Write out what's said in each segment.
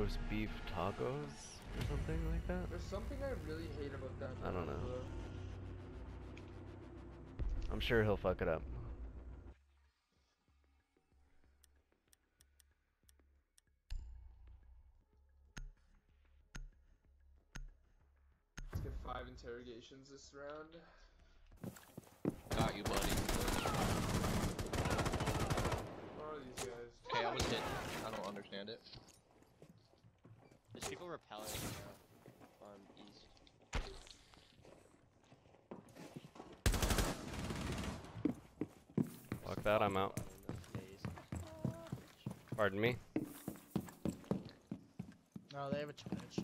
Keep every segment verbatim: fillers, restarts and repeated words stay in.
roast beef tacos or something like that. There's something I really hate about that. I don't know. Bro. I'm sure he'll fuck it up. Let's get five interrogations this round. Got you, buddy. Where are these guys? Okay, I was hit. I don't understand it. There's people repelling uh, on east. Fuck that, I'm out. Pardon me. No, they have a connection.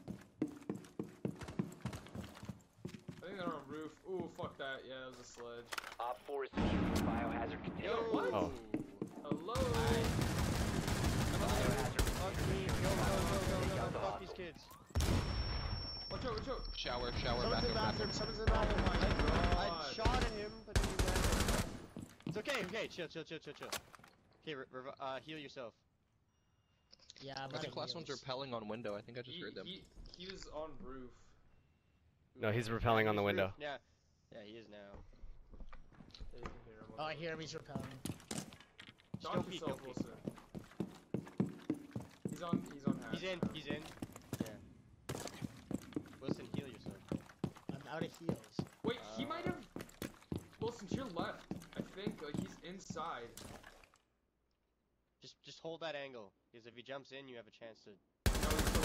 I think they're on roof. Ooh, fuck that. Yeah, that was a sledge. Op four is securing the biohazard container. Yo, what? Oh. Hello? Biohazard Fuck container me, secured. go, go, go, go, Take go, out the fuck these hostile. kids. Watch out, watch out. Shower, shower, Someone's in bathroom, the bathroom, bathroom. someone's in the bathroom. Oh my I god. shot at him, but he went. It's okay, okay, chill, chill, chill, chill, chill. Okay, re rev uh, heal yourself. Yeah, I'm I out think of last one's heals. repelling on window. I think I just He, heard them. he, he was on roof. No, he's repelling on the window. Yeah, yeah, he is now. Yeah, you can hear him. Oh, I hear him, he's repelling. Just go Dodge peek, yourself, go peek. Wilson. He's on, he's on half. He's in, he's in. Yeah. Wilson, heal yourself. I'm out of heals. Wait, he Uh, might have... Wilson, to your left. I think, like, he's inside. Just, just hold that angle, because if he jumps in, you have a chance to. No, he's still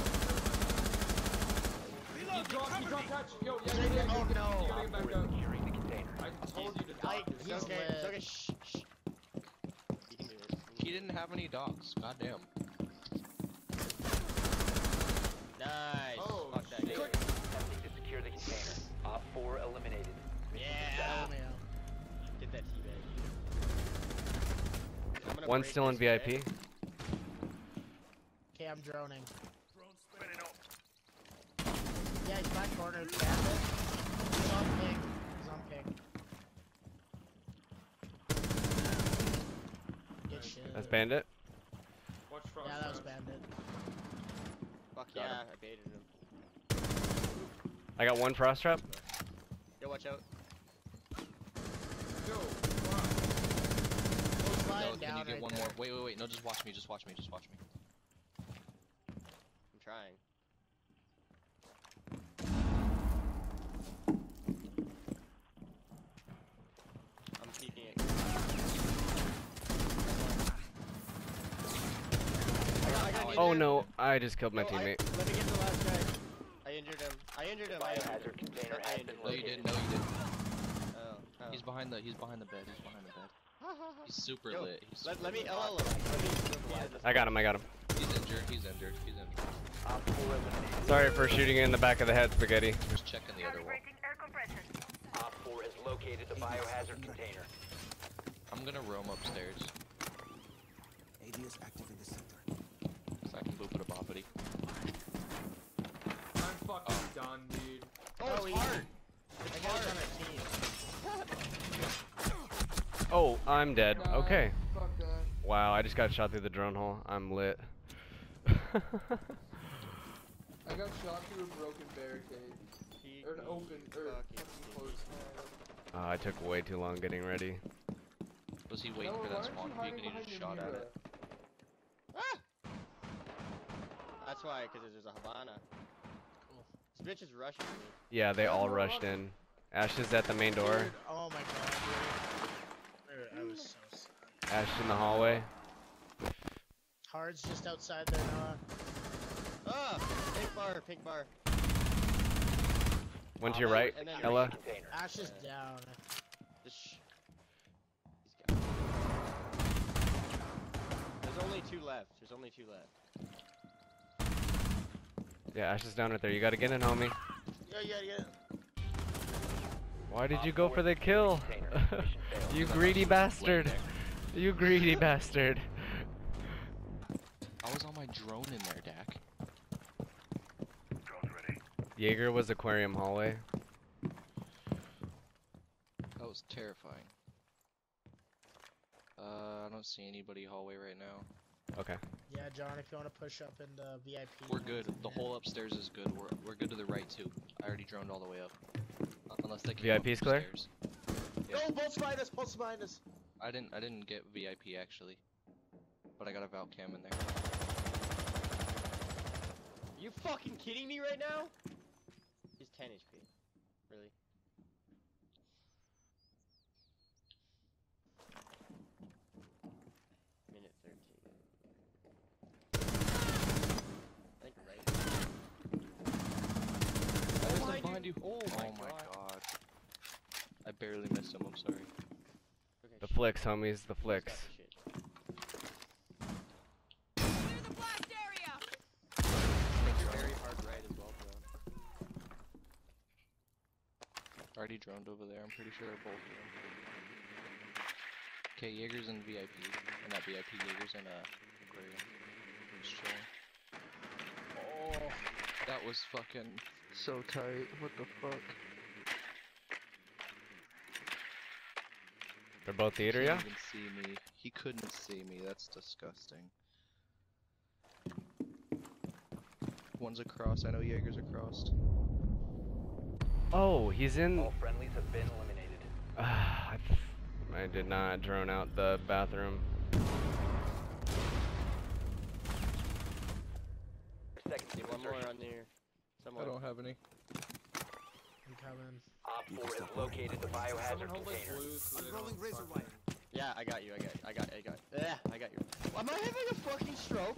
He dropped, he dropped hatch. Yo, yeah, yeah, yeah. Oh, you, no. You gotta Op get four back is up. securing the container. I told you to I- dodge It's He's yourself. okay, it's lit. okay, shh, shh. You can do it. He didn't have any dogs. Goddamn. Nice. Oh, Fuck that shit. guy. Attempting to secure the container. Op four eliminated. Mission Yeah. Oh, man. Get that teabag. I'm gonna One's break still in this V I bed. P. Okay, I'm droning. Yeah, he's back corner. Bandit. He's on ping. He's on ping. Good shit. That's Bandit. Watch frost. Yeah, that was Frost. Bandit. Fuck Got yeah, him. I baited him. I got one frost trap. Yo, watch out. Yo, frost. He's No, lying can down you get right one there. more? Wait, wait, wait. No, just watch me. Just watch me. Just watch me. I'm trying. I'm peeking it. I got- I got an Oh injured. no, I just killed my Yo, I- teammate. Let me get the last guy. I injured him. I injured him. I injured Biohazard him. container I has injured been him. No, you didn't. No, you didn't. Oh, oh. He's behind the. He's behind the bed. He's behind the bed. He's super Yo, lit. He's Let, super let me lit. L L him. Let me. I got him, I got him. He's injured. He's injured. He's injured. Op four eliminated. Sorry for shooting you in the back of the head, Spaghetti. Just checking the other wall. Op four has located the biohazard container. I'm gonna roam upstairs A D is active in the center. so I can boop it a boppity. I'm fucking done, dude. Oh, Oh, it's hard. I got it on our team. Oh, I'm dead. God, Okay. Fuck that. Wow, I just got shot through the drone hole. I'm lit. I got shot through a broken barricade. Or an open, or Fucking fucking closed. Oh, I took way too long getting ready. Was he waiting Noah, for why that aren't spawn you peek hiding and he behind just your shot at Mira? it? Ah! That's why, because there's a Havana. This bitch is rushing me. Yeah, they Yeah, all no, rushed I'm- in. Ash is at the main door. Dude, oh my god, dude. Dude, I was so sad. Ash in the hallway. Hard's just outside there now. Ah! Pink bar, pink bar. One to your Oh, right, and then- Ella. Container. Ash is down. Just sh- He's got. There's only two left. There's only two left. Yeah, Ash is down right there. You gotta get in, homie. Yeah, yeah, yeah. Why did Op you go four for the secured kill? container. Mission failed. You Because I greedy was bastard. lit You greedy bastard. I was on my drone in there, Dak. Jaeger was aquarium hallway. That was terrifying. Uh, I don't see anybody hallway right now. Okay. Yeah, John, if you want to push up into V I P. We're good. The whole upstairs is good. We're we're good to the right too. I already droned all the way up. Uh, unless they came V I P's up clear? upstairs. Yeah. Go, bolts behind us, bolts behind us. I didn't I didn't get V I P actually, but I got a Valve cam in there. You fucking kidding me right now? He's ten H P. Really? Minute thirteen. I think right. There's behind one behind you. Oh Oh my my god. god. I barely missed him. I'm sorry. Okay, The shit. flicks, homies, the He's got flicks. the shit. Clear the blast area! Very hard right as well, bro. Already droned over there. I'm pretty sure they're both here. Okay, Jaeger's in V I P. Or not V I P, Jaeger's in uh, aquarium. Just chilling. Oh, that was fucking so tight. What the fuck? They're both He theater, yeah? couldn't even see me. He couldn't see me. That's disgusting. One's across. I know Jaeger's across. Oh, he's in. All friendlies have been eliminated. I I did not drone out the bathroom. Seconds to Need one more insertion. on there. I Somewhere. don't have any. I'm coming. Op four has located the biohazard Someone hold like container. blue so they Unrolling don't razor fucking- wire. Yeah, I got you, I got I got I got Yeah, I got you. Am I having a fucking stroke?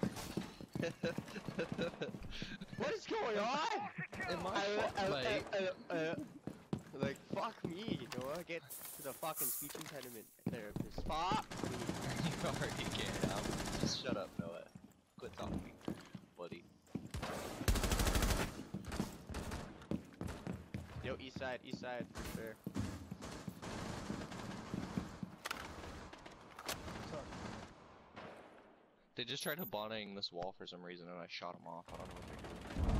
What is going on? Am Uh, I uh, mate? uh, uh, uh, like, fuck me, Noah. Get to the fucking speech impediment therapist. Fuck me. You already can. Um, just shut up, Noah. Quit talking, buddy. Yo, east side, east side, for sure. They just tried Hibanaing this wall for some reason, and I shot him off. I don't know what they're doing.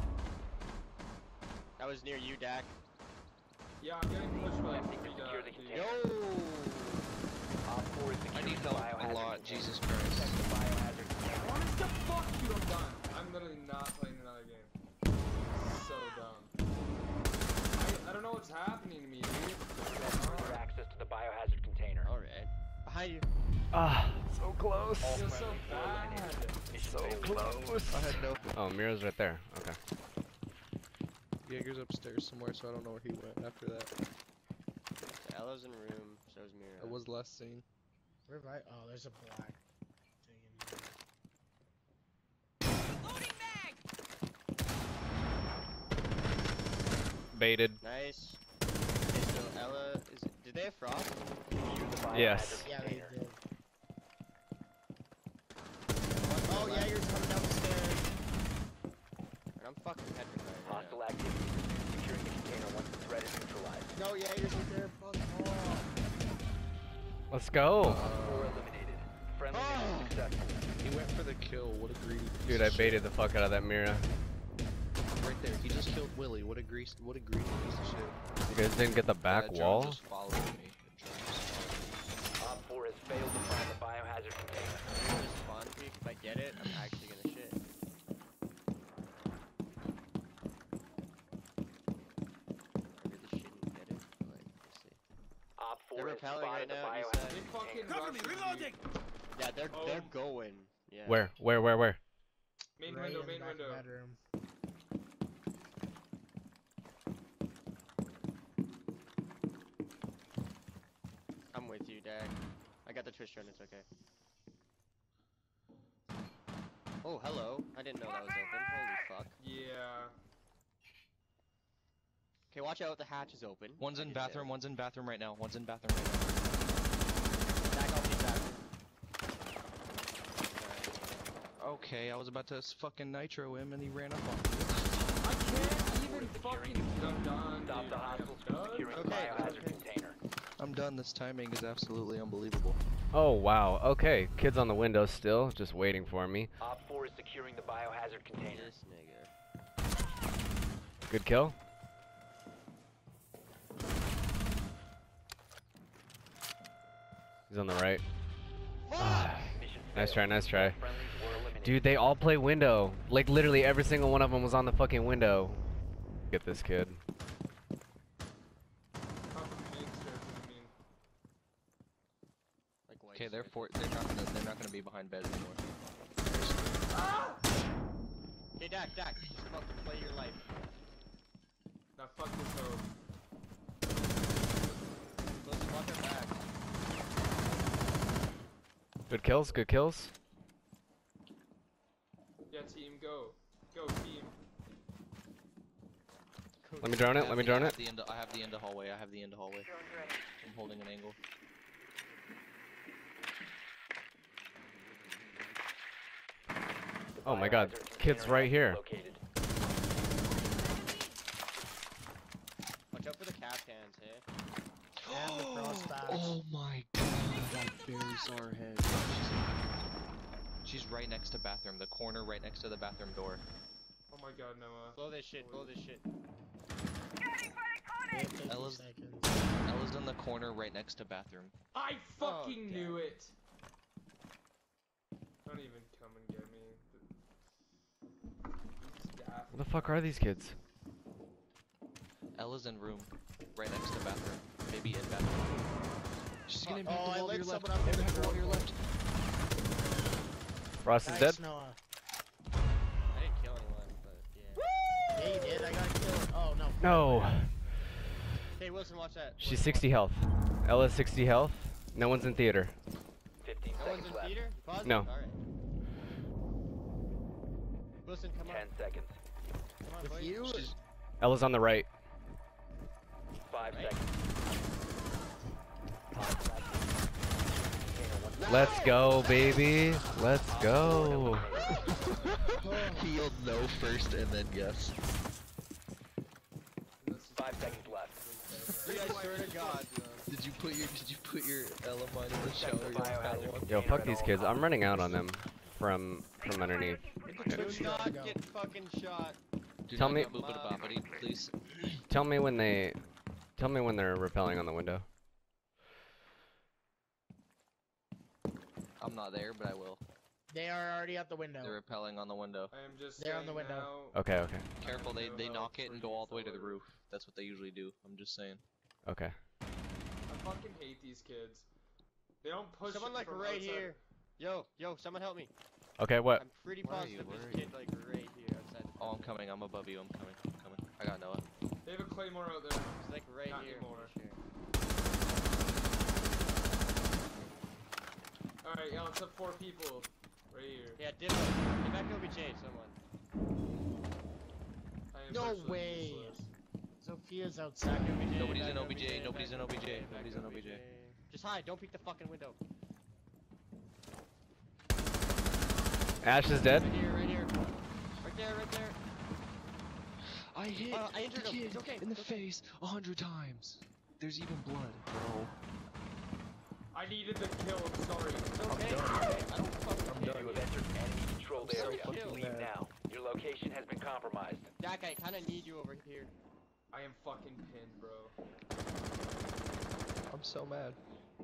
That was near you, Dak. Yeah, I'm getting pushed by Attempting to three secure the guys. container. Yo! Op four is I securing need the help biohazard a lot. container. Jesus Protect Christ. the biohazard container. Honest to fuck, dude, I'm done. I'm literally not playing another game. So dumb. I, I don't know what's happening to me, dude. Further access to the biohazard container. Alright. Behind you. Ah, so close. All Feels so friendlies were bad. eliminated. Mission So failed. close. I had no. Oh, Mira's right there. Okay. Jaeger's upstairs somewhere, so I don't know where he went after that. So Ella's in room, so's Mira. I was last seen. Where have I? Oh, there's a black thing in here. Loading mag! Baited. Nice. Okay, so Ella is. Did they have frost? Secure the biohazard Yes. Yeah, they container. did. Oh, yeah, you're coming down the stairs. And I'm fucking petrified. right Hostile activity. Securing the container once the threat is neutralized. now. No, yeah, you're right there. Fuck off. Let's go. Op four eliminated. Friendly mission Oh. successful. He went for the kill. What a greedy piece Dude, of I shit. baited the fuck out of that Mira. Right there. He just killed Willie. What a grease. What a greedy piece of shit. You guys didn't get the back That drone wall? just followed me. The drone just followed Op four has failed to find the biohazard container. This spawn peak, if I get it, I'm actually gonna shit. I really shouldn't get it, but like, we'll see. Op They're four has repelling spotted right the now, you biohazard said. They fucking container. Cover me, rushed me. reloading! Yeah, they're they're Um, going. Yeah. Where? Where? Where? Where? Main Right window, in the main back window. bedroom. I'm with you, Dak. I got the twist run, it's okay. Oh, hello. I didn't know that was open. Holy fuck. Yeah. Okay, watch out, the hatch is open. One's I in can bathroom, tell. one's in bathroom right now, one's in bathroom right now. Dak, I'll be bathroom. Okay, I was about to s- fucking nitro him and he ran up on me. I can't even fucking. I'm done. Stop dude. the I am hostiles from done. securing the Okay, biohazard okay. container. I'm done, this timing is absolutely unbelievable. Oh, wow. Okay. Kid's on the window still, just waiting for me. Op four is securing the biohazard container. This nigga. Good kill. He's on the right. Fuck! Mission Nice failed. try, nice try. Friendlies were eliminated. Dude, they all play window. Like literally every single one of them was on the fucking window. Get this kid. Top of the main stairs, what do you mean? Like white Okay, they're stairs. for they're not gonna they're not gonna be behind beds anymore. Okay, Dak, Dak, just fucking play your life. Now fuck this hoe. Let's walk her back. Good kills, good kills. Yeah, team, go. Go, team. Let me drone I it, have let me the- drone I it. have the end. I have the end of hallway. I have the end of hallway. I'm holding an angle. Oh my god, kid's right here. Located. Watch out for the cap cans, hey? And the cross backs. Oh my god, I barely saw her head. She's, she's right next to bathroom, the corner right next to the bathroom door. Oh my god, Noah. Blow this shit, blow this shit. We have fifty Ella's- seconds. Ella's in the corner right next to bathroom. I fucking Oh, knew damn. it! Don't even come and get me. Staff. Where the fuck are these kids? Ella's in room, right next to bathroom. Maybe in bathroom. She's gonna impact Oh, the I wall to lit your left. someone up in the Impact the wall to your left. Ross is Nice, dead? Noah. I didn't kill anyone, but yeah. Yeah, you did. I got killed. Oh, no. No. Hey, Wilson, watch that. She's Wilson, sixty watch health. Ella's sixty health. No one's in theater. fifteen that. No one's seconds in left. theater? You paused? No. Alright. Wilson, come on. ten seconds. Come on, With boy. you? She's, Ella's on the right. Five Right. seconds. Let's go, baby. Let's go. healed no first and then yes. Five seconds left. Dude, I swear to God. Did you put your Did you put your Ella mine in the Check shower? the You biohazard one? Yo, container fuck at these all kids. I'm times. running out on them from from underneath. Do not get fucking shot. Do Tell not me- get moved to Boppity, please. Tell me when they tell me when they're rappelling on the window. I'm not there, but I will. They are already out the window. They're rappelling on the window. I am just They're on the saying window. now, Okay, okay. Careful, they no they help knock it for and go you all the way to the forward. roof. That's what they usually do. I'm just saying. Okay. I fucking hate these kids. They don't push Someone it like from right outside. here. Yo, yo, someone help me. Okay, what? I'm pretty Where are positive you? Where this are kid like right here outside. Oh, I'm coming. I'm above you. I'm coming. I'm coming. I got Noah. They have a claymore out there. He's like right Not here. anymore. for sure. Alright, yeah, let's have four people. Right here. Yeah, Ditto. Get back to O B J, someone. I am No virtually way. useless. Sophia's outside. Back to O B J, Nobody's back in to O B J, nobody's back in to O B J, back nobody's to in O B J. Just hide, don't peek the fucking window. Ash is dead. Right here, right here. Right there, right there. I hit Uh, I injured the him. kid It's okay, in the it's okay. face a hundred times. There's even blood, bro. I needed the kill, I'm sorry. It's okay, it's okay. I don't fucking care. You have entered enemy controlled I'm so area. killed. Leave now. Your location has been compromised. Dak, I kinda need you over here. I am fucking pinned, bro. I'm so mad.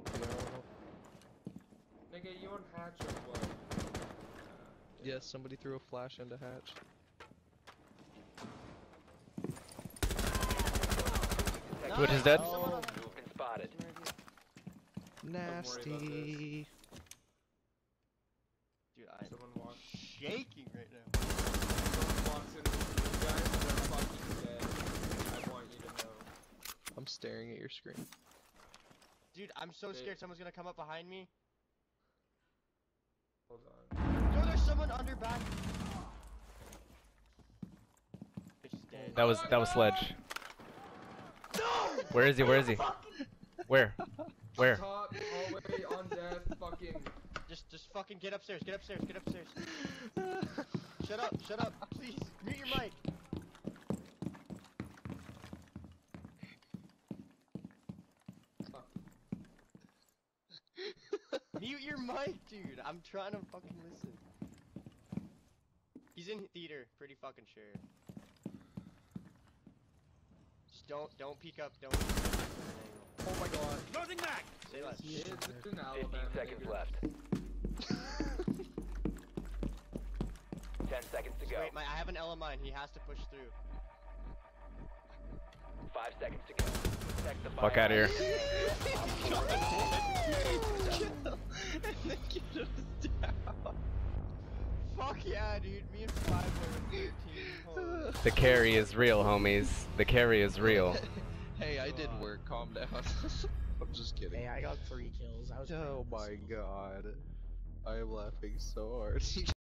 Nigga, you on hatch or what? Yes, somebody threw a flash into hatch. Twitch is dead. Oh, You've been spotted. Nasty. Dude, I'm Someone walks, shaking right now. someone walks in with you guys, they're fucking dead. I want you to know. I'm staring at your screen. Dude, I'm so They- scared someone's gonna come up behind me. Hold on. Yo, there's someone under back. Bitch is dead. That was that was Sledge. Where is he? Where is he? Where? Where? Top, hallway, on death, fucking. Just, just fucking get upstairs. Get upstairs. Get upstairs. Shut up. Shut up. Please mute your mic. Mute your mic, dude. I'm trying to fucking listen. He's in theater. Pretty fucking sure. Just don't, don't peek up. Don't. Oh my god. Loading back! Say less. It's an Fifteen Alabama seconds nigga. left. Ten seconds to Just go. wait, my, I have an L in mine. He has to push through. Five seconds to go. Protect the Fuck bio- out of here. And then get us down. Fuck yeah, dude. Me and five were thirteen. Holy The carry is real, homies. The carry is real. Hey, I did work. Calm down. I'm just kidding. Hey, I got three kills. I was Oh proud of my myself. god. I am laughing so hard.